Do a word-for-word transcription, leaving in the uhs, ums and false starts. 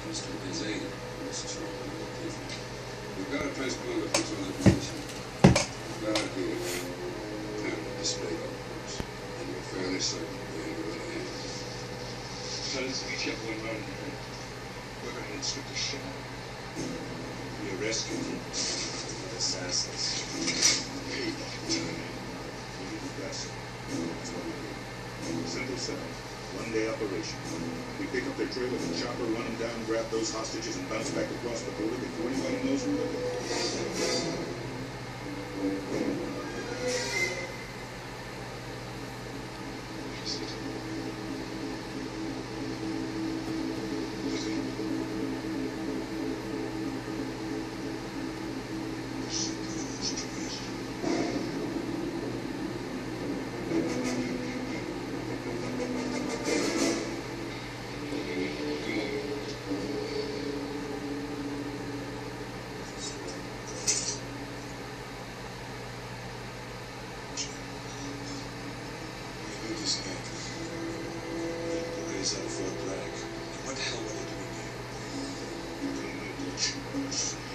Mister Benzaid, Missus Roman, we've got a transponder fixed on the position. We've got it here. Camera display upwards. And we're fairly certain we're in good hands. Fellas, we kept one running here. We're gonna instruct a shot. We arrest you. Assassins. Hey, we do the best. That's what we do. Simple setup. One day operation. We pick up their trail with a chopper, run them down, grab those hostages, and bounce back across the border before anybody knows who they are. Out of Fort Bragg. What the hell were they doing here? I don't know, Butch.